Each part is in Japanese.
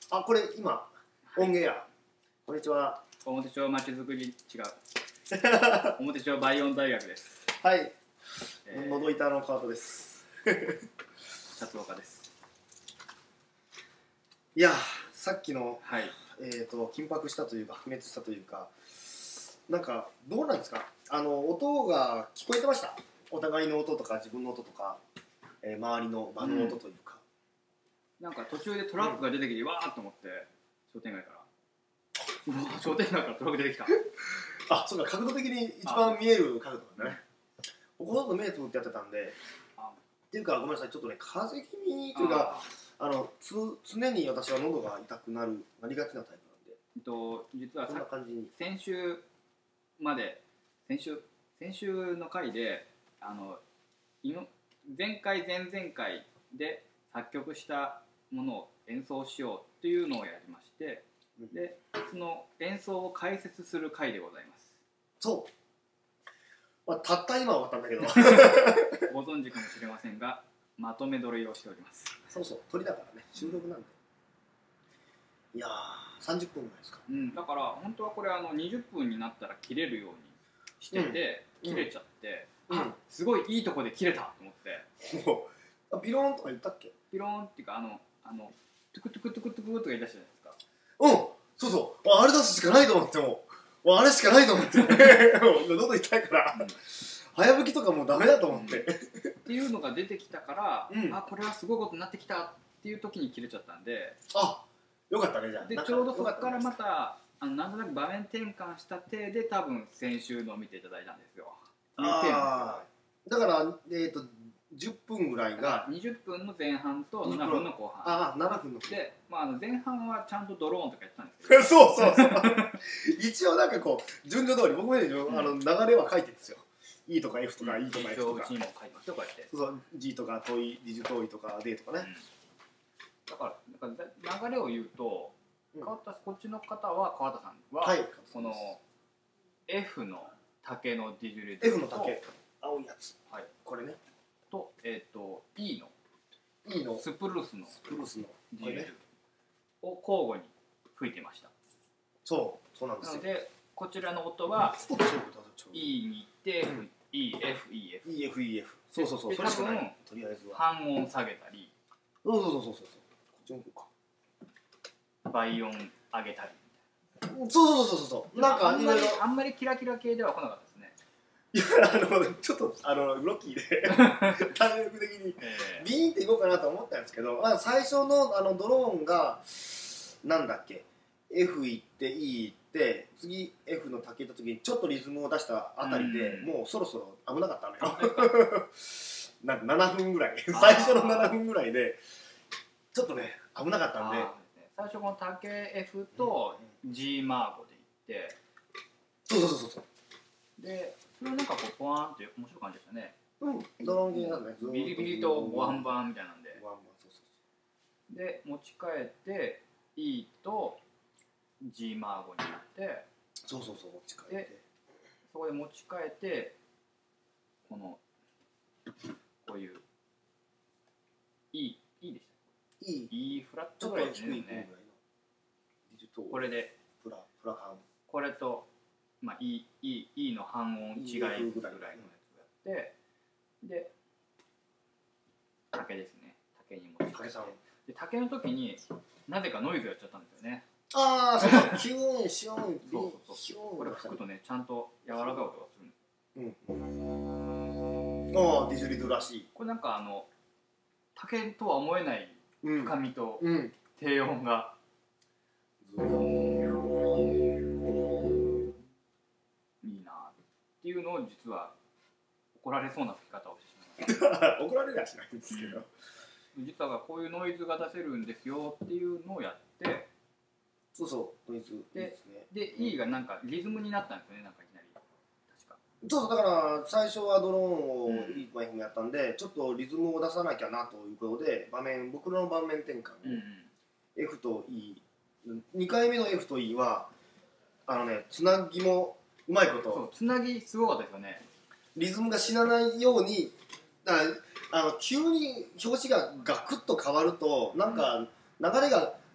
あ、これ今音源や。こんにちは。 表町まちづくり違う表町バイオン大学です。 はい。喉板の川戸です。 達岡です。 いや、さっきの、 はい、 緊迫したというか白熱したというか、なんかどうなんですか。音が聞こえてました。お互いの音とか自分の音とか、周りの場の音というか。 なんか途中でトラックが出てきて、わーっと思って商店街から。商店街からトラック出てきた。 あ、そうか、角度的に一番見える角度だね。僕ほとんど目つぶってやってたんで、っていうかごめんなさい、ちょっとね、風邪気味というか、常に私は喉が痛くなりがちなタイプなんで、 実はこんな感じに先週の回で前回前々回で作曲したものを演奏しようというのをやりまして、でその演奏を解説する回でございます。 そう、まあ、たった今終わったんだけどご存知かもしれませんが、まとめ撮りをしております。 そうそう、撮りだからね、収録なんで。いやー、30分ぐらいですか。 だから本当はこれ20分になったら切れるようにしてて、切れちゃって、すごいいいとこで切れたと思って。 もうビローンとか言ったっけ。 ビローンっていうかトゥクトゥクトゥクトゥクとか言い出したじゃないですか。 そうそう、あれ出すしかないと思って、もうあれしかないと思って喉痛いから、早吹きとかもうダメだと思って、 っていうのが出てきたから、これはすごいことになってきたっていう時に切れちゃったんで、 よかったね。じゃあでちょうどそこからまたなんとなく場面転換した体で多分先週のを見ていただいたんですよ。 だから10分ぐらいが 20分の前半と7分の後半。 7分ので、前半はちゃんとドローンとかやってたんですけどそう一応なんかこう順序通り僕もね、流れは書いてるんですよ。E とか F とか E とか F とか、 うちにも書いてますよ、こうやって。 そう G とか遠い、ディジ遠いとか D とかね。 だから流れを言うと、こっちの方は川田さんは、この F の竹のディジュレと F の竹、青いやつ、これね、 とE のスプルースのディジュレを交互に吹いてました。 そうなんですよ。 なのでこちらの音は E に行って EFEF そう、それしかない。とりあえずは半音下げたり、 そうこっちの方か、 倍音上げたり、 そうなんかあんまりキラキラ系では来なかったですね。 いや、ちょっとロッキーで体力的にビーンっていこうかなと思ったんですけど、最初のドローンがなんだっけ、 F 行って E 行って次 F の竹行った時にちょっとリズムを出したあたりで、もうそろそろ危なかったのよなんか7分ぐらい最初の7分ぐらいでちょっとね危なかったんで、 最初この竹 F と G マーゴでいって、 そうでそれはなんかこうポワーンって面白い感じでしたね。 ドローン系なんだね。 ビリビリとワンバンみたいなんで、で持ち替えて E と G マーゴになって、 持ち替えて、 そこで持ち替えてこういう E でした。E フラットぐらいですね。これでフラ感、 これとE の半音違いぐらいのやつをやって、で竹ですね。竹に持ち替えて、で竹の時になぜかノイズやっちゃったんですよね。 そうキューンシューンビーンシューン、 これ吹くとねちゃんと柔らかい音がする。 ディジュリドらしい。 これなんか竹とは思えない深みと低音が、いいなっていうのを実は怒られそうな吹き方をしてしまいました。 怒られりゃしないんですけど、 実はこういうノイズが出せるんですよっていうのをやって、 ノイズで E がなんかリズムになったんですよね、なんかいきなり。確かだから最初はドローンをいいマイクやったんで、ちょっとリズムを出さなきゃなということで僕の場面転換を F と E、2回目の F と E はつなぎもうまいこと、 つなぎすごかったですよね。 リズムが死なないように、急に表紙がガクッと変わるとなんか流れが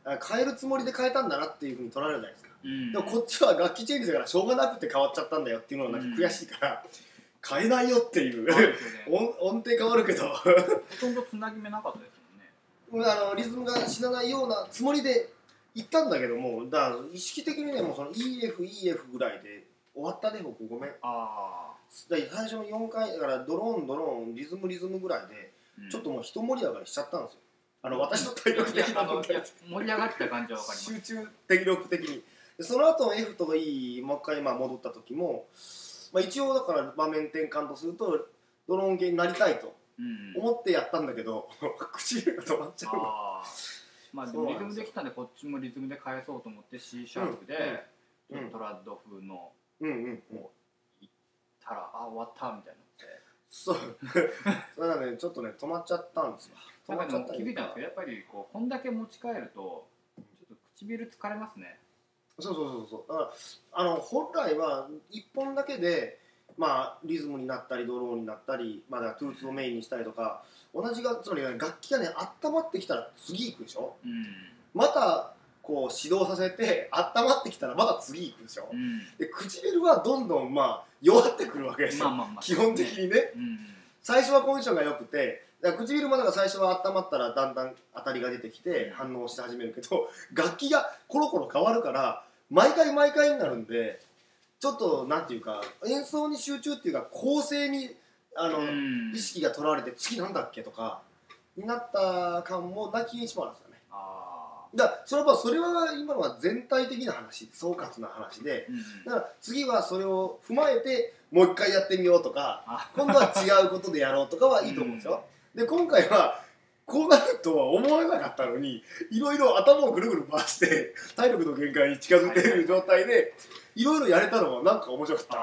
変えるつもりで変えたんだなっていうふうに取られるじゃないですか、 うん、 でもこっちは楽器チェンジだからしょうがなくて変わっちゃったんだよっていうのがなんか悔しいから、変えないよっていう、ね、音程変わるけどほとんどつなぎ目なかったですもんね。リズムが死なないようなつもりで行ったんだけども、だから意識的にねもうその EF ぐらいで終わったね僕ごめん。最初の4回だからドローンリズムぐらいで、ちょっともう一盛り上がりしちゃったんですよ。私の体力的な問題で盛り上がった感じは分かります。 集中体力的にでその後 F と E もう一回戻った時も、一応だから場面転換とするとドローン系になりたいと思ってやったんだけど、唇が止まっちゃう。 でもリズムできたんでこっちもリズムで返そうと思って C シャープで、トラッド風のこういったら終わったみたいになって、 そうそれがねちょっとね止まっちゃったんですよ。 止まっちゃった。気づいたんですけどやっぱりこんだけ持ち帰るとちょっと唇疲れますね。 そうだから本来は1本だけでリズムになったりドローになったり、だからトゥーツをメインにしたりとか同じつまり楽器がね温まってきたら次行くでしょ、またこう指導させて温まってきたらまた次行くでしょ、で唇はどんどん弱ってくるわけですよ、基本的にね、最初はコンディションが良くて唇も最初は温まったらだんだん当たりが出てきて反応し始めるけど、楽器がコロコロ変わるから毎回になるんで、ちょっとなんていうか演奏に集中っていうか構成に意識が取られて次なんだっけとかになった感もなきにしもあるんですよね。それは今のは全体的な話、総括な話で、だから次はそれを踏まえてもう一回やってみようとか今度は違うことでやろうとかはいいと思うんですよ。で今回はこうなるとは思わなかったのにいろいろ頭をぐるぐる回して体力の限界に近づいている状態でいろいろやれたのはなんか面白かった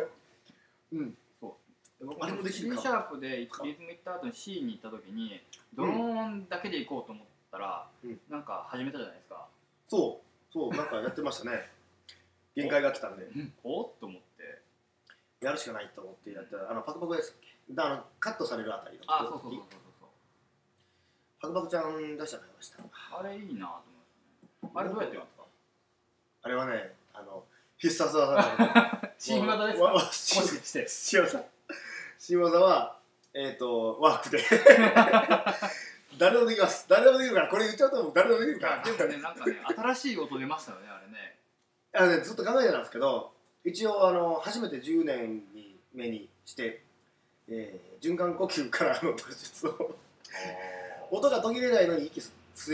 あれもできるか。C シャープでリズム行った後に C に行った時にドローンだけで行こうと思ったら、なんか始めたじゃないですか。 そうなんかやってましたね。限界が来たんでおっと思ってやるしかないと思ってやったらパクパクですっけ、カットされるあたりのそうパクパクちゃん出してもらいました。 あれいいなと思って、あれどうやってやるんですか。 あれはね必殺技なんで新技ですか。もしかして新技はワークで誰でもできます。誰でもできるからこれ言っちゃうと誰でもできるから。 でもねなんかね新しい音出ましたよねあれね。 ずっと考えてたんですけど、一応初めて10年に目にして、循環呼吸からの突出を音が途切れないのに息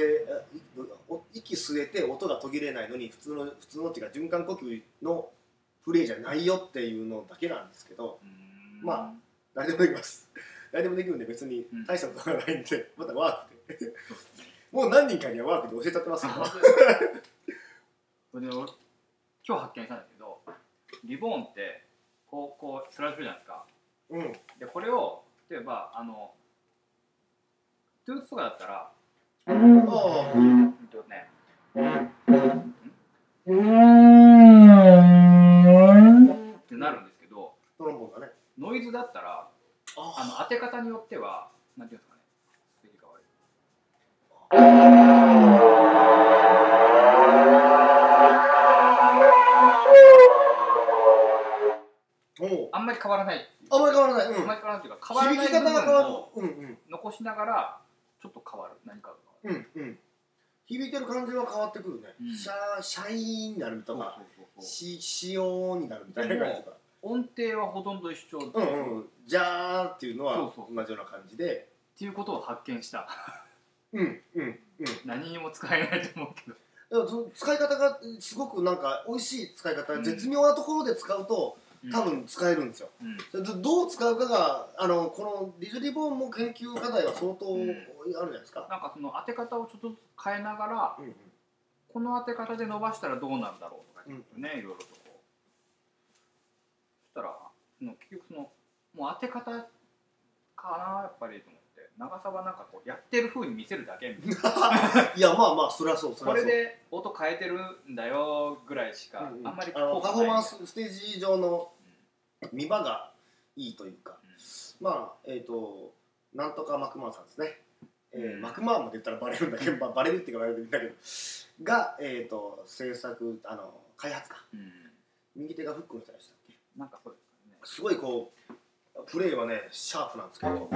吸えて音が途切れないのに普通のっていうか循環呼吸のプレイじゃないよっていうのだけなんですけど、誰でもできます。誰でもできるんで別に大したことがないんで、またワークでもう何人かにはワークで教えちゃってますよ。 これ今日発見したんですけど、リボーンってこうスライドするじゃないですか。でこれを例えばトゥーツとかだったらってなるんですけど、ノイズだったら当て方によってはなんていうんですかね、滑り変わりあんまり変わらない。あんまり変わらない。っていうか変わらない部分を残しながらちょっと変わる何かが。 響いてる感じは変わってくるね。シャイになるとか、シオになるみたいな感じとか。 音程はほとんど一緒。 ジャーっていうのは同じような感じで。 っていうことを発見した。何にも使えないと思うけど。その使い方がすごくなんか美味しい使い方、絶妙なところで使うと。多分使えるんですよ。どう使うかがこのリズリボーンも研究課題は相当あるじゃないですか。 なんかその当て方をちょっとずつ変えながら、この当て方で伸ばしたらどうなるだろうとかね、いろいろとこう。そしたら結局もう当て方かなやっぱりと思って、長さはなんかこうやってる風に見せるだけみたいな。 いやそれはそう。 これで音変えてるんだよぐらいしかあんまりパフォーマンスステージ上の見場がいいというか、なんとかマクマーンさんですね。マクマーンまで言ったらバレるんだけど、バレるっていうかバレるんだけど、 が、制作開発か、右手がフックの人でしたっけ。 なんかそうですね。 すごいこうプレイはねシャープなんですけど、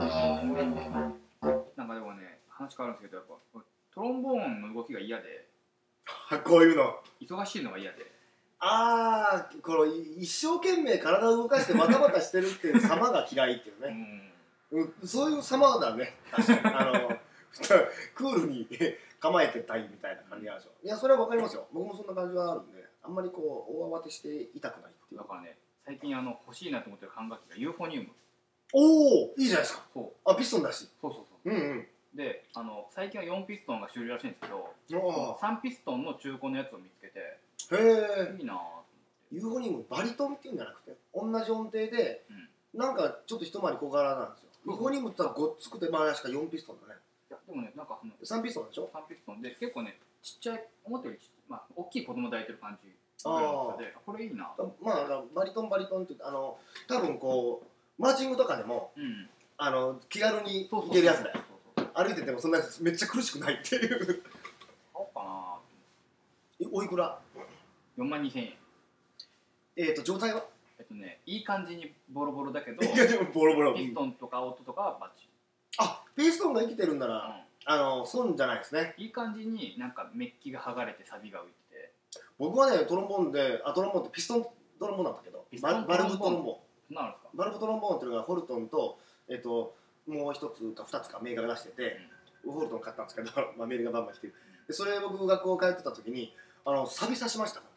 なんかでもね話変わるんですけど、やっぱトロンボーンの動きが嫌でこういうの忙しいのが嫌で、 この一生懸命体を動かしてバタバタしてるっていう様が嫌いっていうね、そういう様だね。確かにクールに構えてたいみたいな感じがあるでしょ。いやそれは分かりますよ。僕もそんな感じはあるんで、あんまりこう大慌てしていたくないっていう。 だからね最近欲しいなと思ってる管楽器がユーフォニウム。 おお、いいじゃないですか。 そう、 ピストンだし。 そうで最近は4ピストンが主流らしいんですけど、3ピストンの中古のやつを見つけて、 へえ、 いいなぁ。 ユーフォニウムバリトンっていうんじゃなくて同じ音程で、なんかちょっと一回り小柄なんですよ。ユーフォニウムって言ったらごっつくて、まあ確か4ピストンだね。 いやでもね、なんか 3ピストンでしょ。 3ピストンで結構ね、ちっちゃい、思ったより大きい子供抱いてる感じで、これいいな。 まあバリトンって多分こうマーチングとかでも、気軽にいけるやつだよ。歩いててもそんなめっちゃ苦しくないっていう。買おうかな。 おいくら ？42,000円。 状態は？ いい感じにボロボロだけど、 いやでもボロボロ。 ピストンとか音とかはバッチリ。 ピストンが生きてるんなら、損じゃないですね。 いい感じになんかメッキが剥がれてサビが浮いてて。 僕はね、トロンボーンってピストントロンボーンなんだけど、バルブトロンボーン。 なんですか？ バルブトロンボーンっていうのがホルトンと、もう一つか二つかメーカーが出してて、ホルトン買ったんですけど、メールがバンバン来てる。でそれ僕学校通ってた時に錆び刺しましたから。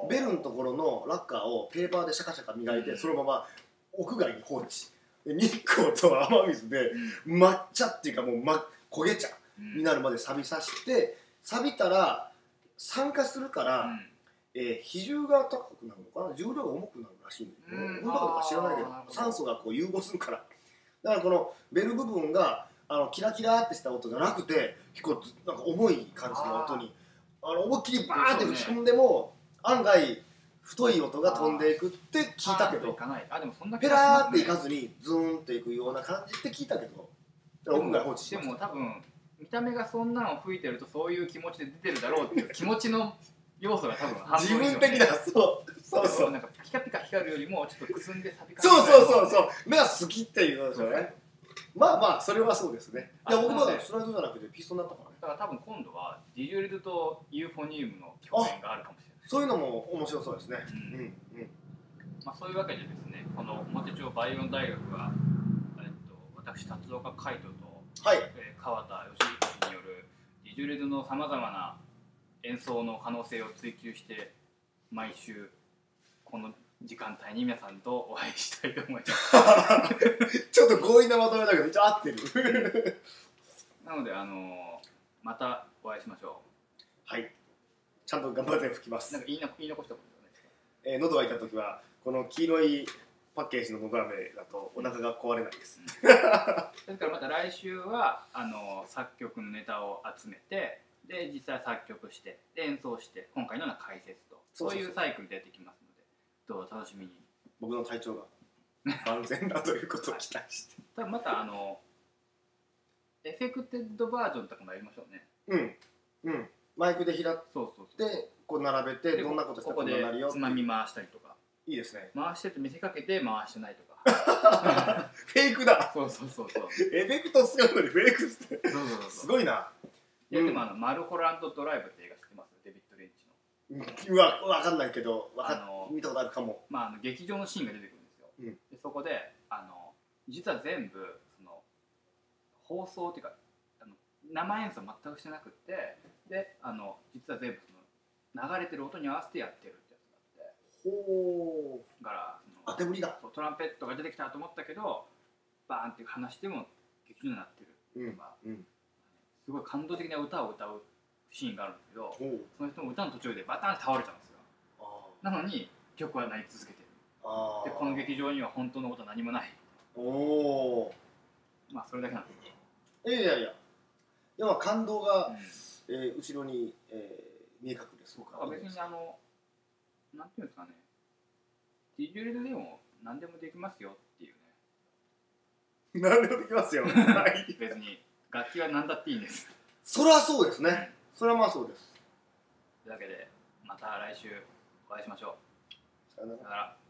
ベルのところのラッカーをペーパーでシャカシャカ磨いて、そのまま屋外に放置で、日光と雨水で抹茶っていうかもう焦げ茶になるまで錆び刺して、錆びたら酸化するから、比重が高くなるのかな、重量が重くなるらしいんだけど、本当かどうか知らないけど、酸素がこう融合するから、だからこのベル部分がキラキラってした音じゃなくて、結構なんか重い感じの音に思いっきりバーンって打ち込んでも案外太い音が飛んでいくって聞いたけど、ペラーっていかずにズーンっていくような感じって聞いたけど、音が放置しました。 でも多分見た目がそんなの吹いてるとそういう気持ちで出てるだろうっていう気持ちの要素が多分半分以上、 自分的な、そうなんかピカピカ光るよりもちょっとくすんでサビそう目が好きっていうことですよね。まあそれはそうですね。いや僕はスライドじゃなくてピストンだったからね。 だから多分今度はディジュレルとユーフォニウムの共演があるかもしれない。 そういうのも面白そうですね。 そういうわけでですね、この表町バイオン大学は、私達岡海斗と、川田義彦によるディジュレルのさまざまな演奏の可能性を追求して毎週この時間帯に皆さんとお会いしたいと思います。 ちょっと強引なまとめだけど一応合ってる。 なのでまたお会いしましょう。はい。ちゃんと頑張って吹きます。 なんか言い残したことないですか？喉が痛い時はこの黄色いパッケージののど飴だとお腹が壊れないです。 ですからまた来週は作曲のネタを集めて、で実際作曲してで演奏して今回のような解説とそういうサイクルでやっていきますので、どうぞ楽しみに。 僕の体調が万全だということを期待して。 多分またエフェクテッドバージョンとかもやりましょうね。 マイクで開いてこう並べてどんなことしたらこんなになるよってつまみ回したりとか。いいですね。 回してって見せかけて回してないとか。 フェイクだ。 そう。 エフェクトするのにフェイクして。すごいな。 いやでもマルホランドドライブって映画知ってます？デビッド・レンチの。わかんないけど見たことあるかも。 劇場のシーンが出てくるんですよ。でそこで実は全部放送っていうか生演奏全くしてなくってで実は全部流れてる音に合わせてやってるってやつがあって、 ほう。 だから当てぶりだ。 トランペットが出てきたと思ったけどバーンって話しても劇場になってるとか、すごい感動的な歌を歌うシーンがあるんですけど、その人も歌の途中でバタンって倒れちゃうんですよ。なのに曲は鳴り続けてる。でこの劇場には本当のことは何もない。それだけなんです。 いやでも感動が、後ろに、見え隠れするから別になんていうんですかね、ディジュレルでも何でもできますよっていうね。何でもできますよ。 別に楽器は何だっていいんです。 それはそうですね。それはまあそうです。 というわけでまた来週お会いしましょう。 さよなら。 さよなら。